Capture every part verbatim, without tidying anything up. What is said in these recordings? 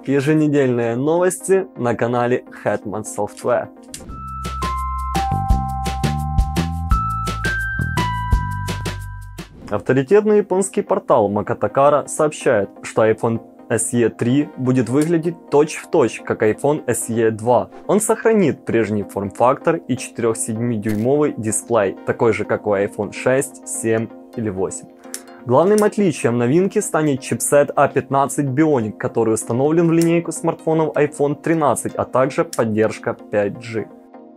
Еженедельные новости на канале Hetman Software. Авторитетный японский портал Макатакара сообщает, что iPhone эс и три будет выглядеть точь-в-точь, как iPhone эс и два. Он сохранит прежний форм-фактор и четыре-семидюймовый дисплей, такой же, как у iPhone шесть, семь или восемь. Главным отличием новинки станет чипсет а пятнадцать Bionic, который установлен в линейку смартфонов iPhone тринадцать, а также поддержка пять джи.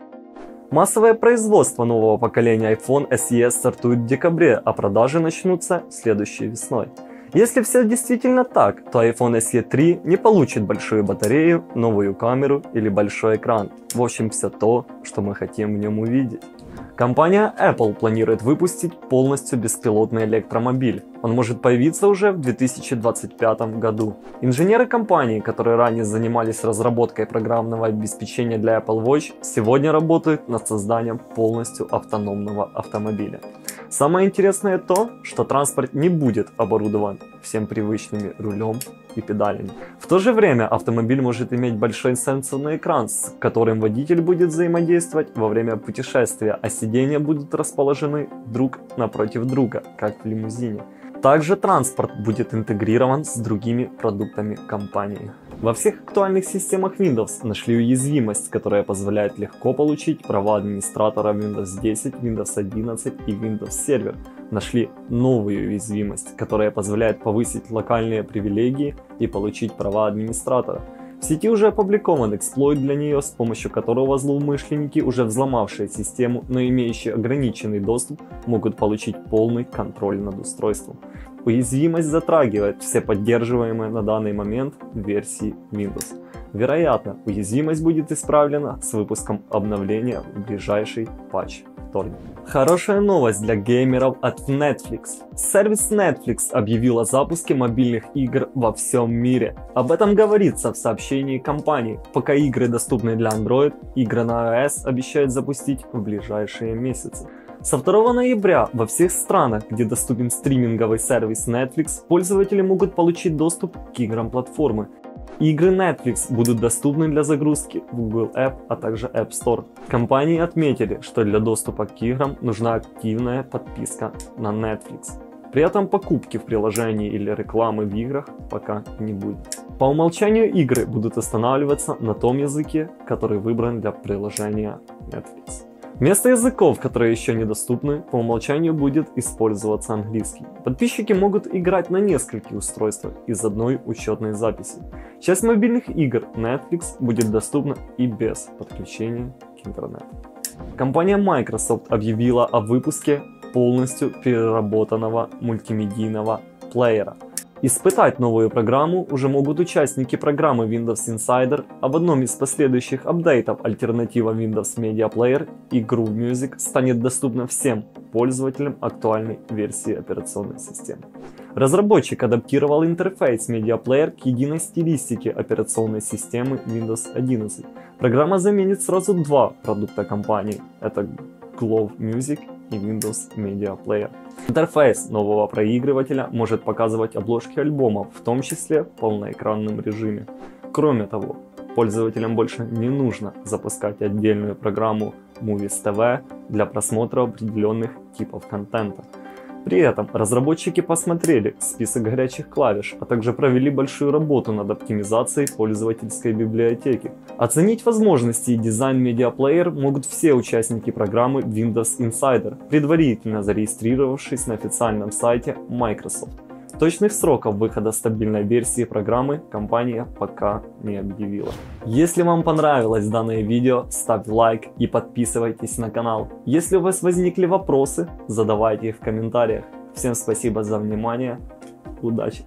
Массовое производство нового поколения iPhone эс и стартует в декабре, а продажи начнутся следующей весной. Если все действительно так, то iPhone эс и три не получит большую батарею, новую камеру или большой экран. В общем, все то, что мы хотим в нем увидеть. Компания Apple планирует выпустить полностью беспилотный электромобиль. Он может появиться уже в две тысячи двадцать пятом году. Инженеры компании, которые ранее занимались разработкой программного обеспечения для Apple Watch, сегодня работают над созданием полностью автономного автомобиля. Самое интересное то, что транспорт не будет оборудован всем привычными рулем и педалями. В то же время автомобиль может иметь большой сенсорный экран, с которым водитель будет взаимодействовать во время путешествия, а сиденья будут расположены друг напротив друга, как в лимузине. Также транспорт будет интегрирован с другими продуктами компании. Во всех актуальных системах Windows нашли уязвимость, которая позволяет легко получить права администратора Windows десять, Windows одиннадцать и Windows Server. Нашли новую уязвимость, которая позволяет повысить локальные привилегии и получить права администратора. В сети уже опубликован эксплойт для нее, с помощью которого злоумышленники, уже взломавшие систему, но имеющие ограниченный доступ, могут получить полный контроль над устройством. Уязвимость затрагивает все поддерживаемые на данный момент версии Windows. Вероятно, уязвимость будет исправлена с выпуском обновления в ближайший патч вторник. Хорошая новость для геймеров от Netflix. Сервис Netflix объявил о запуске мобильных игр во всем мире. Об этом говорится в сообщении компании. Пока игры доступны для Android, игры на iOS обещают запустить в ближайшие месяцы. Со второго ноября во всех странах, где доступен стриминговый сервис Netflix, пользователи могут получить доступ к играм платформы. Игры Netflix будут доступны для загрузки в Google App, а также App Store. Компании отметили, что для доступа к играм нужна активная подписка на Netflix. При этом покупки в приложении или рекламы в играх пока не будет. По умолчанию игры будут останавливаться на том языке, который выбран для приложения Netflix. Вместо языков, которые еще недоступны, по умолчанию будет использоваться английский. Подписчики могут играть на нескольких устройствах из одной учетной записи. Часть мобильных игр Netflix будет доступна и без подключения к интернету. Компания Microsoft объявила о выпуске полностью переработанного мультимедийного плеера. Испытать новую программу уже могут участники программы Windows Insider, а в одном из последующих апдейтов альтернатива Windows Media Player и Groove Music станет доступна всем пользователям актуальной версии операционной системы. Разработчик адаптировал интерфейс Media Player к единой стилистике операционной системы Windows одиннадцать. Программа заменит сразу два продукта компании. Это Groove Music и Windows Media Player. Интерфейс нового проигрывателя может показывать обложки альбомов, в том числе в полноэкранном режиме. Кроме того, пользователям больше не нужно запускать отдельную программу Movies ти ви для просмотра определенных типов контента. При этом разработчики посмотрели список горячих клавиш, а также провели большую работу над оптимизацией пользовательской библиотеки. Оценить возможности и дизайн Media Player могут все участники программы Windows Insider, предварительно зарегистрировавшись на официальном сайте Microsoft. Точных сроков выхода стабильной версии программы компания пока не объявила. Если вам понравилось данное видео, ставьте лайк и подписывайтесь на канал. Если у вас возникли вопросы, задавайте их в комментариях. Всем спасибо за внимание. Удачи!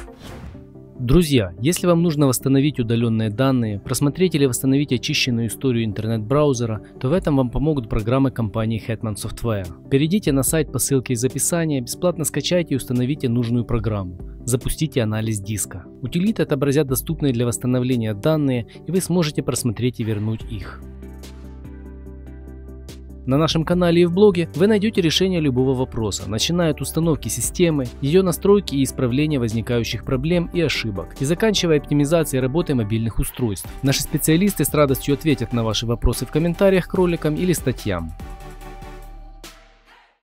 Друзья, если вам нужно восстановить удаленные данные, просмотреть или восстановить очищенную историю интернет-браузера, то в этом вам помогут программы компании Hetman Software. Перейдите на сайт по ссылке из описания, бесплатно скачайте и установите нужную программу. Запустите анализ диска. Утилиты отобразят доступные для восстановления данные, и вы сможете просмотреть и вернуть их. На нашем канале и в блоге вы найдете решение любого вопроса, начиная от установки системы, ее настройки и исправления возникающих проблем и ошибок, и заканчивая оптимизацией работы мобильных устройств. Наши специалисты с радостью ответят на ваши вопросы в комментариях к роликам или статьям.